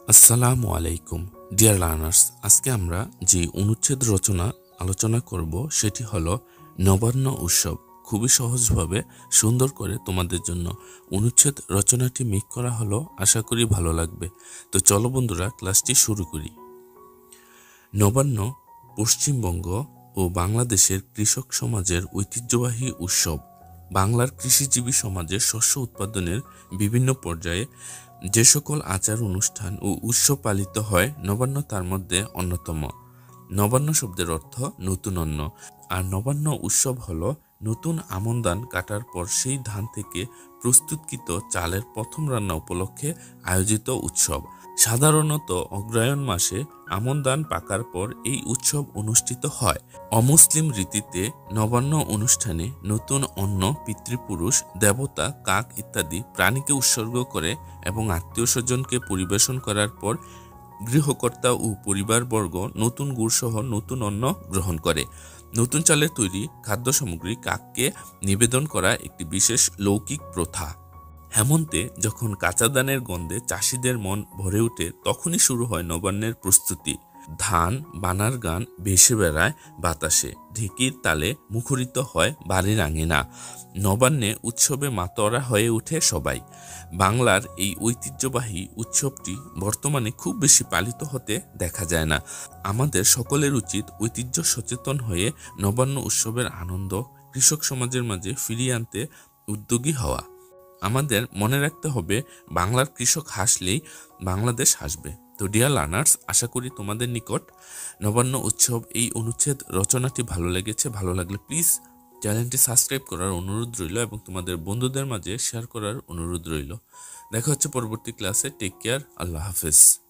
আসসালামু আলাইকুম dear learners. আজকে আমরা যে অনুচ্ছেদ রচনা আলোচনা করব সেটি হলো নবান্ন উৎসব। খুবই সহজভাবে সুন্দর করে তোমাদের জন্য অনুচ্ছেদ রচনাটি মেক করা হলো, আশা করি ভালো লাগবে। তো চলো বন্ধুরা, ক্লাসটি শুরু করি। নবান্ন পশ্চিমবঙ্গ ও বাংলাদেশের কৃষক সমাজের ঐতিহ্যবাহী উৎসব। বাংলার কৃষিজীবী সমাজের শস্য উৎপাদনের বিভিন্ন পর্যায়ে যে সকল আচার অনুষ্ঠান ও উৎসব পালিত হয়, নবান্ন তার মধ্যে অন্যতম। নবান্ন শব্দের অর্থ নতুন অন্ন, আর নবান্ন উৎসব হলো নতুন আমন ধান কাটার পর সেই ধান থেকে প্রস্তুতকৃত চালের প্রথম রান্না উপলক্ষে আয়োজিত উৎসব। সাধারণত অগ্রহায়ণ মাসে আমন ধান পাকার পর এই উৎসব অনুষ্ঠিত হয়। অমুসলিম রীতিতে নবান্ন অনুষ্ঠানে নতুন অন্ন পিতৃপুরুষ, দেবতা, কাক ইত্যাদি প্রাণীকে উৎসর্গ করে এবং আত্মীয় স্বজনকে পরিবেশন করার পর গৃহকর্তা ও পরিবারবর্গ নতুন গুড়সহ নতুন অন্ন গ্রহণ করে। নতুন চালের তৈরি খাদ্য সামগ্রী কাককে নিবেদন করা একটি বিশেষ লৌকিক প্রথা। হেমন্তে যখন কাঁচা ধানের গন্ধে চাষিদের মন ভরে ওঠে, তখনই শুরু হয় নবান্নের প্রস্তুতি। ধান বানার গান ভেসে বেড়ায় বাতাসে, ঢেকির তালে মুখরিত হয় বাড়ির আঙিনা। নবান্নে উৎসবে মাতোয়ারা হয়ে ওঠে সবাই। বাংলার এই ঐতিহ্যবাহী উৎসবটি বর্তমানে খুব বেশি পালিত হতে দেখা যায় না। আমাদের সকলের উচিত ঐতিহ্য সচেতন হয়ে নবান্ন উৎসবের আনন্দ কৃষক সমাজের মাঝে ফিরিয়ে আনতে উদ্যোগী হওয়া। আমাদের মনে রাখতে হবে, বাংলার কৃষক হাসলেই বাংলাদেশ হাসবে। তো ডিয়ার লার্নার্স, আশা করি তোমাদের নিকট নবান্ন উৎসব এই অনুচ্ছেদ রচনাটি ভালো লেগেছে। ভালো লাগলে প্লিজ চ্যানেলটি সাবস্ক্রাইব করার অনুরোধ রইল এবং তোমাদের বন্ধুদের মাঝে শেয়ার করার অনুরোধ রইল। দেখা হচ্ছে পরবর্তী ক্লাসে। টেক কেয়ার, আল্লাহ হাফেজ।